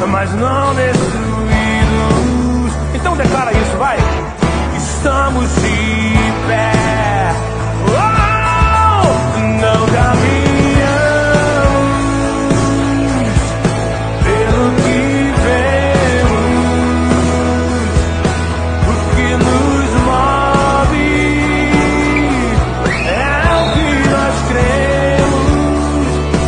mas não destruídos. Então declara isso, vai. Estamos de pé. Oh, não caminhamos pelo que vemos, o que nos move é o que nós cremos.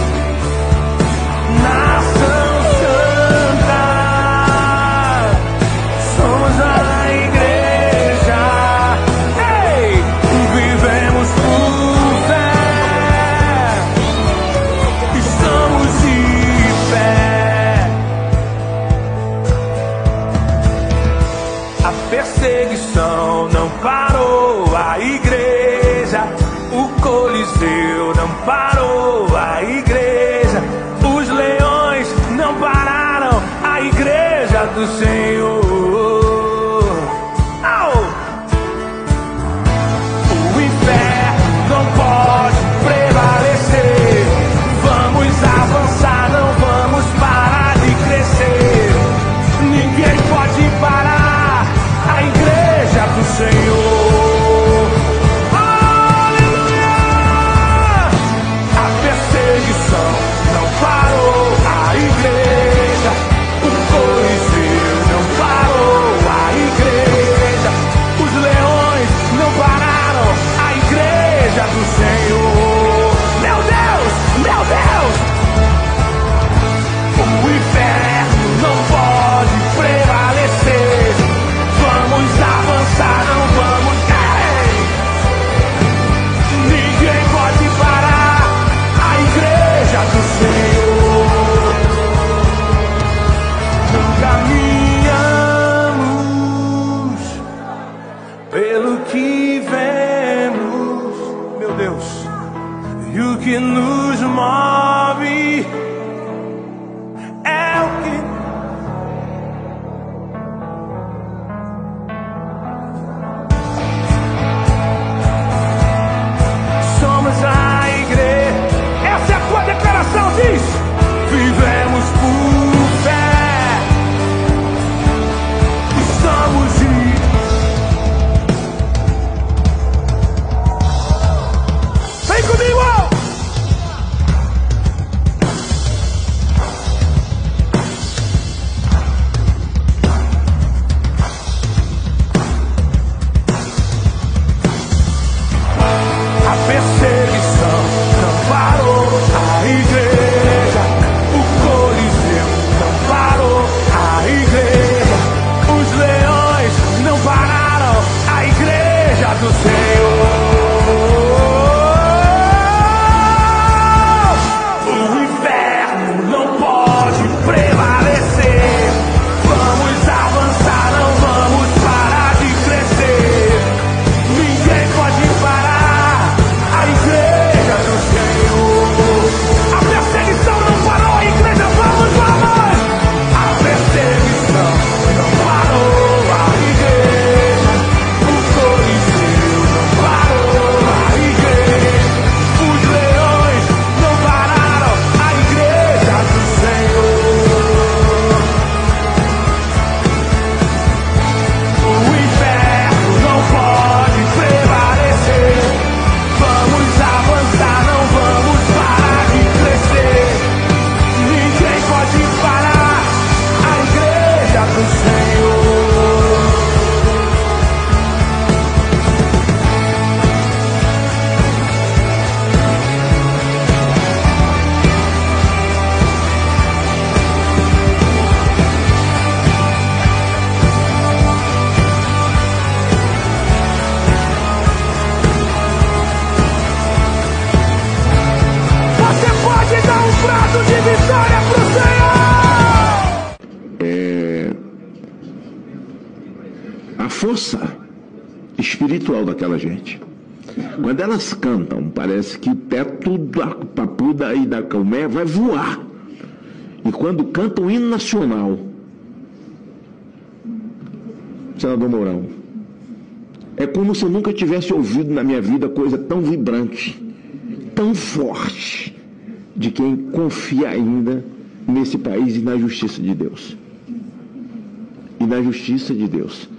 Nação santa, somos a igreja. Ei, vivemos por fé, estamos de pé. A perseguição não parou a igreja, o Coliseu não parou a igreja, os leões não pararam a igreja do Senhor. Au! O inferno não pode prevalecer. Vamos avançar, não vamos parar de crescer. Ninguém pode parar a igreja do Senhor. Aleluia! A perseguição não parou a igreja, o Coliseu não parou a igreja, os leões não pararam a igreja do Senhor. Meu Deus, meu Deus! O inferno não pode prevalecer. Vamos avançar, não vamos cair. Ninguém pode parar a igreja do Senhor. Não caminhamos pelo que vemos, meu Deus, e o que nos move é o que somos a igreja. Essa é a tua declaração, diz: vivemos por fé, estamos de. Vem comigo! A perseguição não parou a igreja, o Coliseu não parou a igreja, os leões não pararam a igreja do Senhor. O inferno não pode prevalecer. Vamos avançar, não vamos parar de crescer. Ninguém pode parar a igreja do Senhor. A perseguição não parou a igreja, vamos, vamos! A perseguição não parou a igreja, o Coliseu não parou a igreja, os leões não pararam a igreja do Senhor. O inferno não pode prevalecer. Vamos avançar, não vamos parar de crescer. Ninguém pode parar a igreja do Senhor. Você pode dar um prato de vitória pro Senhor! A força espiritual daquela gente. Quando elas cantam, parece que o teto da Papuda e da Calmeia vai voar. E quando cantam o hino nacional, senador Mourão, é como se eu nunca tivesse ouvido na minha vida coisa tão vibrante, tão forte, de quem confia ainda nesse país e na justiça de Deus. E na justiça de Deus.